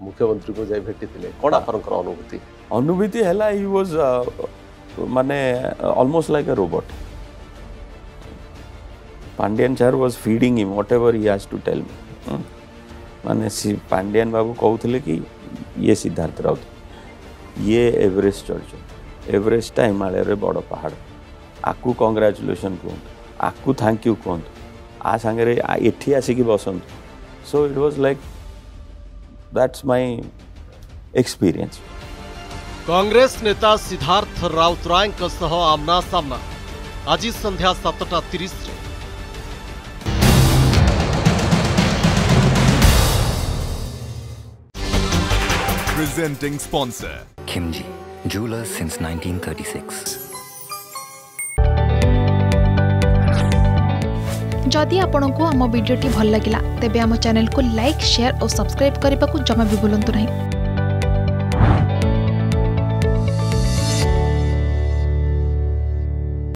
मुख्यमंत्री को जाई भेटी थिले कोन आपनकर अनुभूति है ही वाज माने almost like a robot Pandian sir was feeding him whatever he has to tell me माने पांडियन बाबू कहउथिले कि ये सिद्धार्थ राउत ये एवरेस्ट चढ़ एवरेस्ट हिमालय रे बड़ पहाड़ आकू कांग्रेचुलेशन कहतु आकू थैंक यू कहतु आ सांगे एठी आसिक बसंतु so it was like that's my experience Congress नेता सिद्धार्थ राउतराय सह आमना सामना आज संध्या 7:30 Presenting sponsor Kimji, jewelers since 1936. जदि आपंक आम भिडी भल लगा तेब आम चैनल को लाइक शेयर और सब्सक्राइब करने को जमा भी भूलु नहीं।